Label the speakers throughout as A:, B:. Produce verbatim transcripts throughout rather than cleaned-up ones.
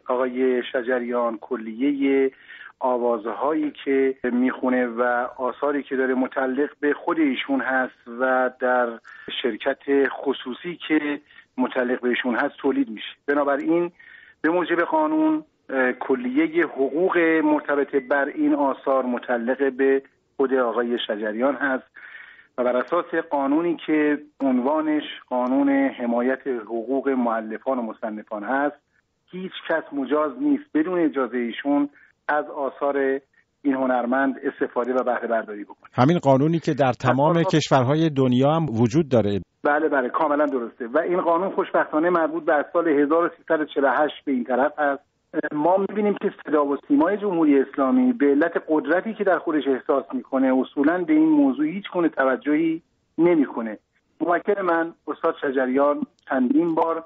A: آقای شجریان کلیه آوازهایی که میخونه و آثاری که داره متعلق به خود ایشون هست و در شرکت خصوصی که متعلق به ایشون هست تولید میشه. بنابراین به موجب قانون کلیه حقوق مرتبط بر این آثار متعلق به خود آقای شجریان هست و بر اساس قانونی که عنوانش قانون حمایت حقوق مؤلفان و مصنفان هست، هیچ کس مجاز نیست بدون اجازه ایشون از آثار این هنرمند استفاده و بهره برداری بکنه.
B: همین قانونی که در تمام کشورهای دنیا هم وجود داره.
A: بله بله کاملا درسته و این قانون خوشبختانه مربوط به سال هزار و سیصد و چهل و هشت به این طرف هست. ما می‌بینیم که صدا و سیمای جمهوری اسلامی به علت قدرتی که در خودش احساس میکنه اصولاً به این موضوع هیچ گونه توجهی نمیکنه. موکل من استاد شجریان چندین بار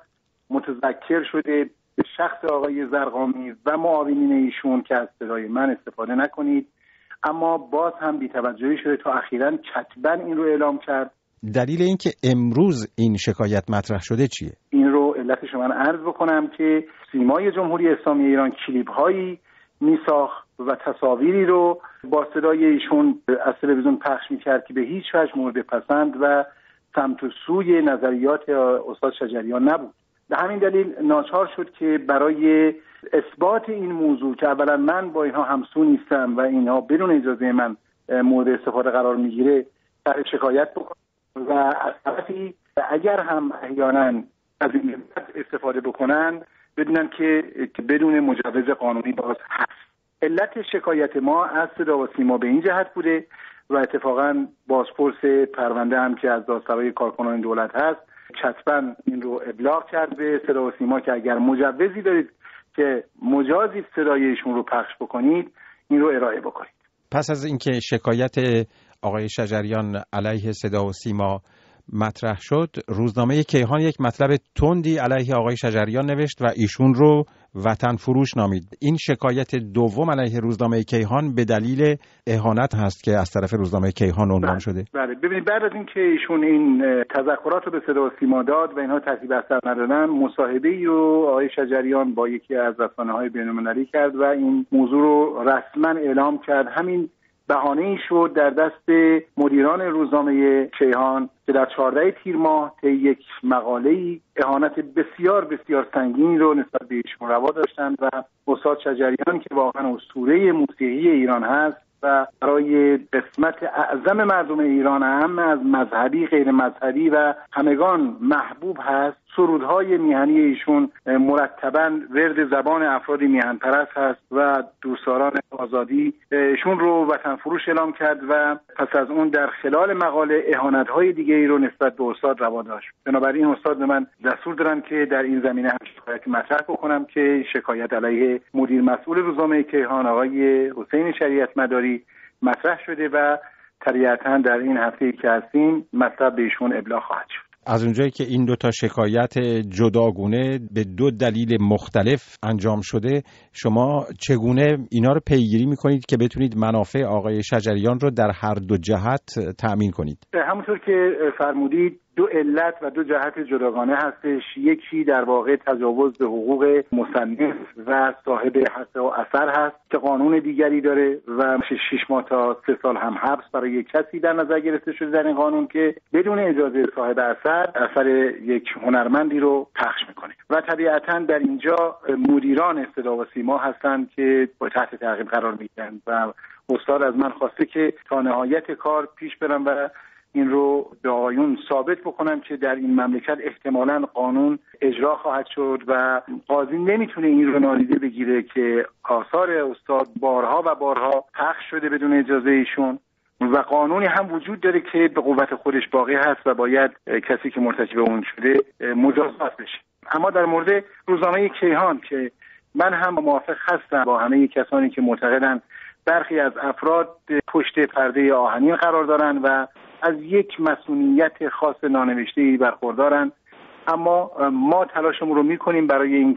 A: متذکر شده به شخص آقای زرقامی و معاونین ایشون که از صدای من استفاده نکنید، اما باز هم بی‌توجهی شده تا اخیراً کتباً این رو اعلام کرد.
B: دلیل این که امروز این شکایت مطرح شده چیه؟
A: این رو علتش من عرض بکنم که سیمای جمهوری اسلامی ایران کلیپ هایی میساخت و تصاویری رو با صدای ایشون از تلویزیون پخش میکرد که به هیچ وجه مورد پسند و سمت و سوی نظریات استاد شجریان نبود. به همین دلیل ناچار شد که برای اثبات این موضوع که اولا من با اینها همسو نیستم و اینها بدون اجازه من مورد استفاده قرار میگیره در شکایت بکنم و از طرفی اگر هم احیانا از این استفاده بکنن بدونن که بدون مجوز قانونی باز هست. علت شکایت ما از صدا و سیما به این جهت بوده و اتفاقا بازپرس پرونده هم که از دادسرای کارکنان دولت هست کتباً این رو ابلاغ کرد به صدا و سیما که اگر مجوزی دارید که مجازی صدای ایشون رو پخش بکنید این رو ارائه بکنید.
B: پس از اینکه شکایت آقای شجریان علیه صدا و سیما مطرح شد، روزنامه کیهان یک مطلب تندی علیه آقای شجریان نوشت و ایشون رو وطن فروش نامید. این شکایت دوم علیه روزنامه کیهان به دلیل اهانت هست که از طرف روزنامه کیهان عنوان شده.
A: بله ببینید بعد از اینکه ایشون این تذکرات رو به صدا و سیما داد و اینها تحصیل اثر ندادن، مصاحبه‌ای رو آقای شجریان با یکی از رسانه‌های بین‌المللی کرد و این موضوع رو رسما اعلام کرد. همین بهانه‌ای شد در دست مدیران روزنامه کیهان که در چهاردهم تیر ماه طی یک مقاله‌ای اهانت بسیار بسیار سنگینی رو نسبت به ایشون روا داشتند و استاد شجریان که واقعا اسطوره موسیقی ایران هست و برای قسمت اعظم مردم ایران هم از مذهبی غیر مذهبی و همگان محبوب هست، سرودهای میهنی ایشون مرتباً ورد زبان افراد میهن پرست هست و دوستداران آزادی ایشون رو وطن فروش اعلام کرد و پس از اون در خلال مقاله اهانت‌های دیگه‌ای رو نسبت به استاد روا داشت. بنابراین استاد به من دستور دادن که در این زمینه هم شکایت مطرح بکنم که شکایت علیه مدیر مسئول روزنامه کیهان آقای حسین شریعت مداری مطرح شده و طبیعتاً در این هفته‌ای که هستیم مطلب به ایشون ابلاغ خواهد شد.
B: از اونجایی که این دو تا شکایت جداگونه به دو دلیل مختلف انجام شده، شما چگونه اینا رو پیگیری میکنید که بتونید منافع آقای شجریان رو در هر دو جهت تأمین کنید؟
A: همونطور که فرمودید دو علت و دو جهت جداگانه هستش. یکی در واقع تجاوز به حقوق مصنف و صاحب حق و اثر هست که قانون دیگری داره و شش ماه تا سه سال هم حبس برای یک کسی در نظر گرفته شده در این قانون که بدون اجازه صاحب اثر اثر یک هنرمندی رو پخش میکنه و طبیعتاً در اینجا مدیران صدا و سیما هستند که با تحت تعقیب قرار میگیرن و استاد از من خواسته که تا نهایت کار پیش برم و این رو به آقایون ثابت بکنم که در این مملکت احتمالاً قانون اجرا خواهد شد و قاضی نمیتونه این رو نادیده بگیره که آثار استاد بارها و بارها پخش شده بدون اجازه ایشون و قانونی هم وجود داره که به قوت خودش باقی هست و باید کسی که مرتکب اون شده مجازات بشه. اما در مورد روزنامه کیهان که من هم موافق هستم با همه کسانی که معتقدند برخی از افراد پشت پرده آهنین قرار دارن و از یک مسئولیت خاص نانوشته‌ای برخوردارن، اما ما تلاشمون رو میکنیم برای اینکه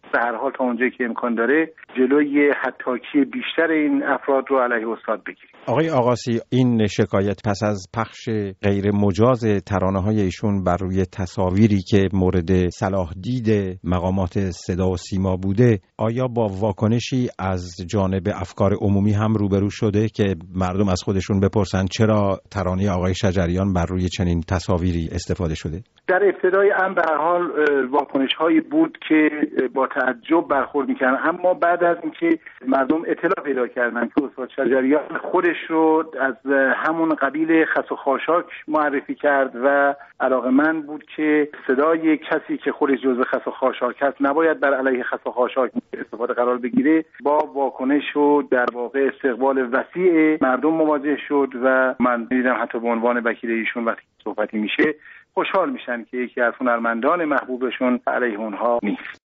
A: به هر حال تا اونجایی که امکان داره جلوی حطاکی بیشتر این افراد رو علیه استاد بگیریم.
B: آقای آقاسی، این شکایت پس از پخش غیر مجاز ترانه‌های ایشون بر روی تصاویری که مورد صلاح دید مقامات صدا و سیما بوده، آیا با واکنشی از جانب افکار عمومی هم روبرو شده که مردم از خودشون بپرسن چرا ترانه آقای شجریان بر روی چنین تصاویری استفاده شده؟
A: در ابتدای امر به هر حال واکنش‌هایی بود که با تعجب برخورد می‌کردن، اما بعد از اینکه مردم اطلاع پیدا کردن که استاد شجریان خودش رو از همون قبیل خس و خاشاک معرفی کرد و علاقه‌مند بود که صدای کسی که خودش جزو خس و خاشاک هست نباید بر علیه خس و خاشاک استفاده قرار بگیره، با واکنش و در واقع استقبال وسیع مردم مواجه شد و من دیدم حتی به عنوان وکیل ایشون وقتی صحبتی میشه خوشحال میشن که یکی از هنرمندان محبوبشون علیه اونها نیست.